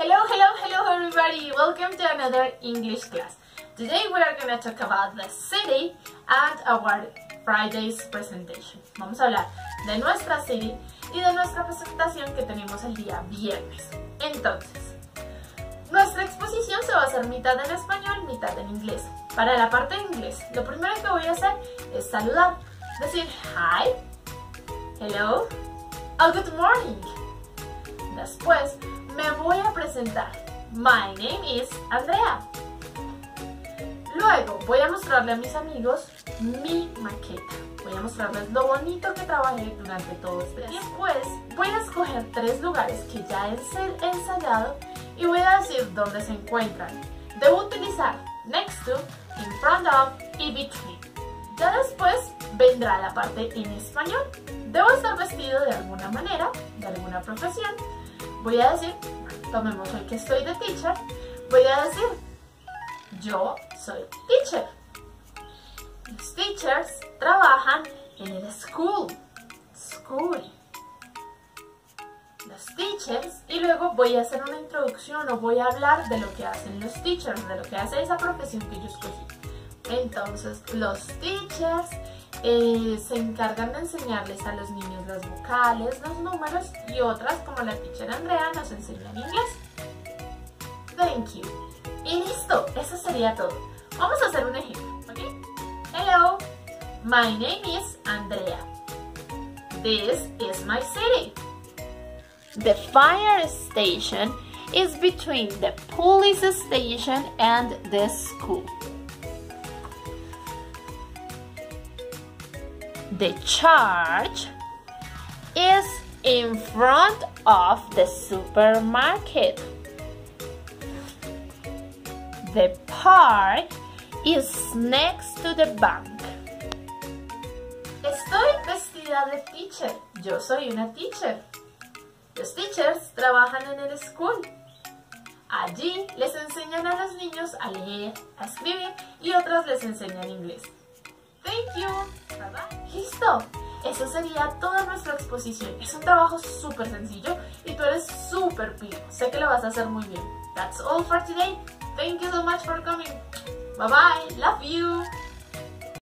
Hello everybody! Welcome to another English class. Today we are going to talk about the city and our Friday's presentation. Vamos a hablar de nuestra city y de nuestra presentación que tenemos el día viernes. Entonces, nuestra exposición se va a hacer mitad en español, mitad en inglés. Para la parte de inglés, lo primero que voy a hacer es saludar. Decir hi, hello, o good morning. Después me voy a presentar. My name is Andrea. Luego voy a mostrarle a mis amigos mi maqueta. Voy a mostrarles lo bonito que trabajé durante todo este día. Después voy a escoger 3 lugares que ya he ensayado y voy a decir dónde se encuentran. Debo utilizar next to, in front of y between. Ya después vendrá la parte en español. Debo estar vestido de alguna manera, de alguna profesión. Voy a decir, tomemos hoy que estoy de teacher, voy a decir, yo soy teacher. Los teachers trabajan en el school. Los teachers, y luego voy a hacer una introducción o voy a hablar de lo que hacen los teachers, de lo que hace esa profesión que yo escogí. Entonces, los teachers se encargan de enseñarles a los niños las vocales, los números y otras como la teacher Andrea nos enseña en inglés. Thank you. Y listo, eso sería todo. Vamos a hacer un ejemplo, ¿ok? Hello, my name is Andrea. This is my city. The fire station is between the police station and the school. The church is in front of the supermarket. The park is next to the bank. Estoy vestida de teacher. Yo soy una teacher. Los teachers trabajan en el school. Allí les enseñan a los niños a leer, a escribir y otros les enseñan inglés. Thank you. Bye bye. Listo. Eso sería toda nuestra exposición. Es un trabajo súper sencillo y tú eres súper pilo. Sé que lo vas a hacer muy bien. That's all for today. Thank you so much for coming. Bye bye. Love you.